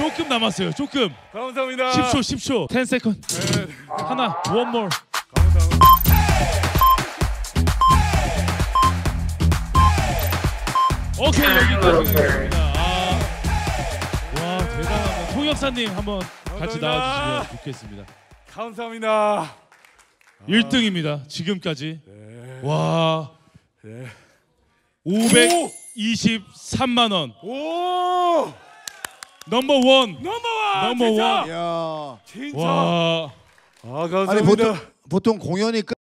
조금 남았어요. 조금. 감사합니다. 10초, 10초. 10 세컨드. 네. 하나. One more. 감사합니다. 오케이, 여기까지 가겠습니다. 와, 대단하다. 통역사님 한번 같이 감사합니다. 나와주시면 좋겠습니다. 감사합니다. 1등입니다. 지금까지. 네. 와, 네. 523만 원. 오! 넘버 원. 넘버원. 넘버 진짜. 원. 야. 진짜. 와. 아 감사합니다. 아니 보통 공연이 끝